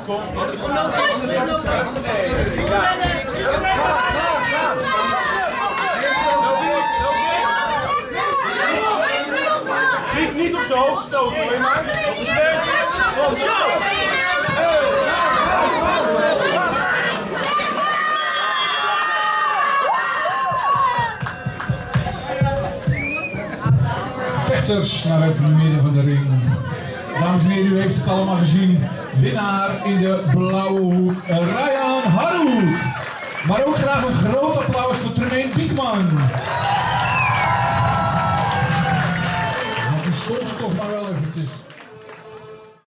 Kom. Niet op zijn hoofd stoten, hoor je maar. Vechters naar het midden van de ring. Dames en heren, u heeft het allemaal gezien. Winnaar in de blauwe hoek, Ryan Harwood. Maar ook graag een groot applaus voor Tremaine Biekman. Want die stond er toch maar wel eventjes.